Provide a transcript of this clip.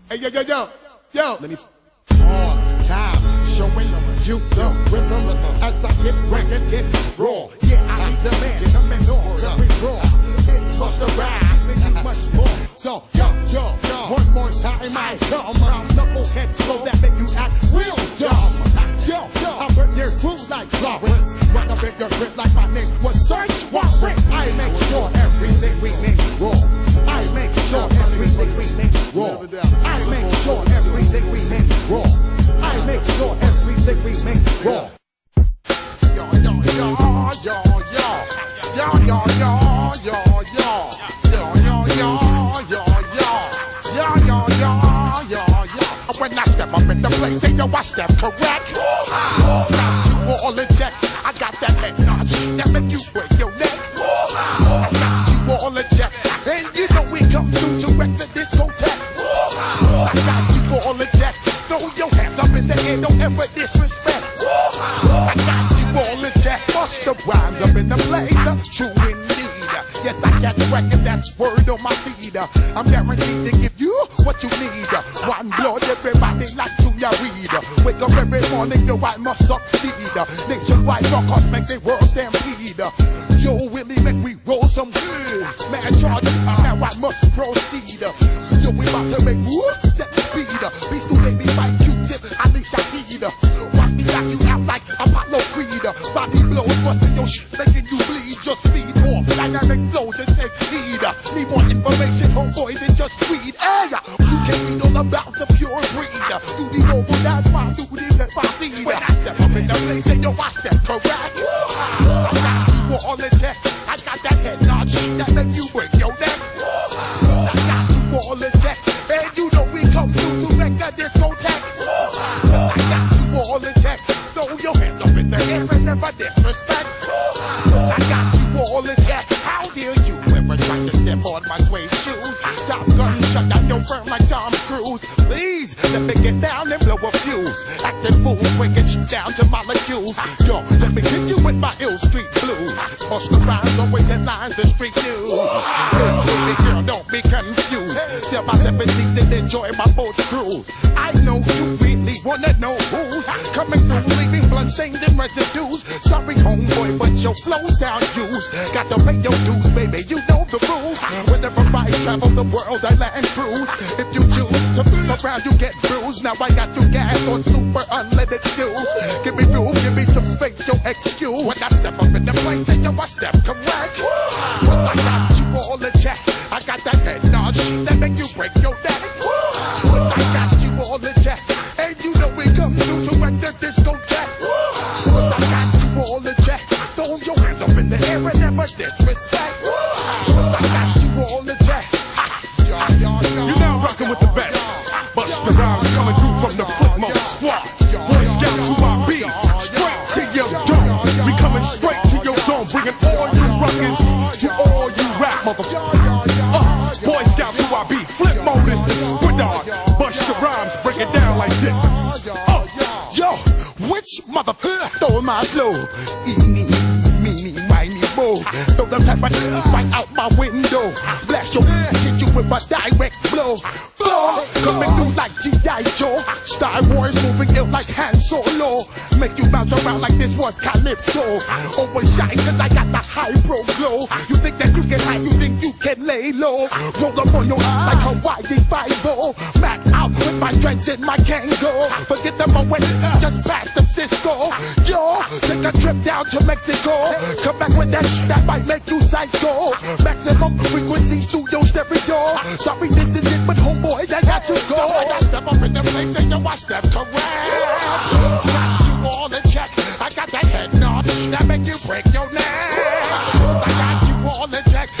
Hey, yo. Let me. All time showing you the rhythm as I get rank and get raw. Yeah, I need the man coming on, very raw. It's Busta Rhymes, giving you much more. So, yo, one more time I come around knuckleheads so that make you act real dumb. Yo, I burn your food like Florence. Run up in your grip like my name was Search Warrant. I make sure everything we make raw. I make sure everything we make raw. I make sure everything we make raw. I make sure everything we make raw. When I step up in the place, say yo, I step correct. Got you all in check. I got that head notch that make you break your neck. I got you all in check, and you know we come through to wreck the discotheque. I got you all in check. Throw your hands up in the air, don't ever disrespect. I got you all in check. Busta Rhymes up in the place, true indeed. Yes, I got the record, that's word on my feed. I'm guaranteed to give you what you need. One blood, everybody like Junior Reed. Wake up every morning, yo, I must succeed. Nationwide rockers make the world stampede. Yo, Willie, make we roll some good. Man, charge, now I must proceed. Yo, we about to make moves, set speed. Beast to baby, fight Q-tip, Ali Shaheed. Watch me knock you out like Apollo Creed. Body blows, busting your shit, making you bleed. Just feed off dynamic flows and take heed. Need more information, homeboy, than just read. Hey, you can read all about the pure breed. Do the mobile dance while do the left I see. When I step up in the place, say yo, I step correct. I got you all in check. I got that head notch that make you break your neck. I got you all in check, and you know we come through to wreck the discotheque. I got you all in check. Throw your hands up in the air and never disrespect. I got you all in check. How dare you ever try to step on my suede shoes? Top Gun shut down your firm like Tom Cruise. Please let me get down and blow a fuse. Acting fool, breaking shit down to molecules. Yo, let me hit you with my ill street blues. Busta Rhymes always headlines the street news. Hey, baby girl, don't be confused. Sell my 7 seats and enjoy my boat cruise. I know you really wanna know who's coming through, leaving bloodstains and residues. Sorry, homeboy, but your flow sound used. Got to pay your dues, baby, you know the rules. Whenever I travel the world, I land cruise. If you choose to move around, you get bruised. Now I got you gas on super unleaded fuels. Give me room, give me some space, your excuse. When I step up in the place, then yo, I step correct. But I got you all in check. I got that head notch that make you break your neck. But I got you all in check, and you know we come through to wreck the discotheque. But I got you all in check. Throw your hands up in the air and never disrespect. But I got you all in check. You're now rocking with the best. Busta Rhymes coming through from the Footmore Squad. Boy Scouts who I be, straight to your dome. We coming straight to your dome, bringing all you ruckus to all you rap motherfuckers. Boy Scouts who I be, flip mode is the squidard. Busta Rhymes break it down like this. Yo, which motherfucker stole my flow? Eeny, meeny, miny, mo. Throw them type of right out my window. Blast your hit you with a direct blow. Blow, coming through like G.I. Joe. Star Wars moving ill like Han Solo. Make you bounce around like this was Calypso. Always shine cause I got the high pro glow. You think that you can hide, you think you can lay low. Roll up on your eye like Hawaii 5-0. Mac out with my dreads in my Kango. Forget the moment, just past the Cisco. Yo, take a trip down to Mexico. Come back with that shit that might make you psycho. Maximum frequency studio stereo. Sorry, this is it, but homeboy, I got to go. I step up in the place and yo, I step correct. Got you all in check. I got that head notch that make you break your neck. I got you all in check.